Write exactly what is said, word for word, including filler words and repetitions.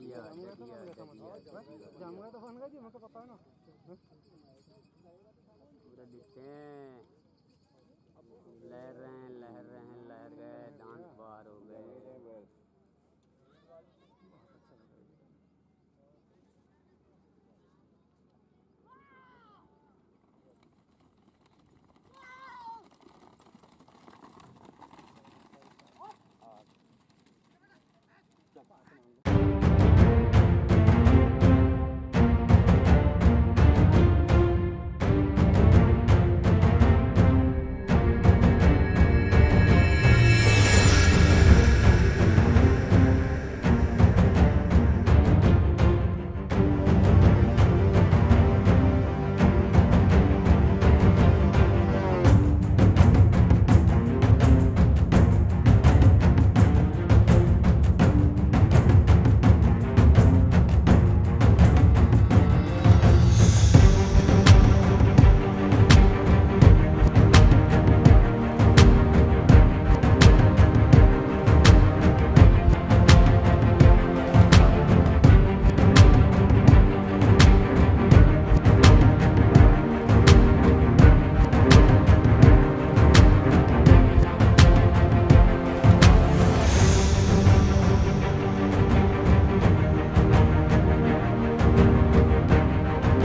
डडिया डडिया डडिया जामूंगा तो बन गया जी, मेरे को पता है ना। पूरा दिखते हैं, लहर रहे हैं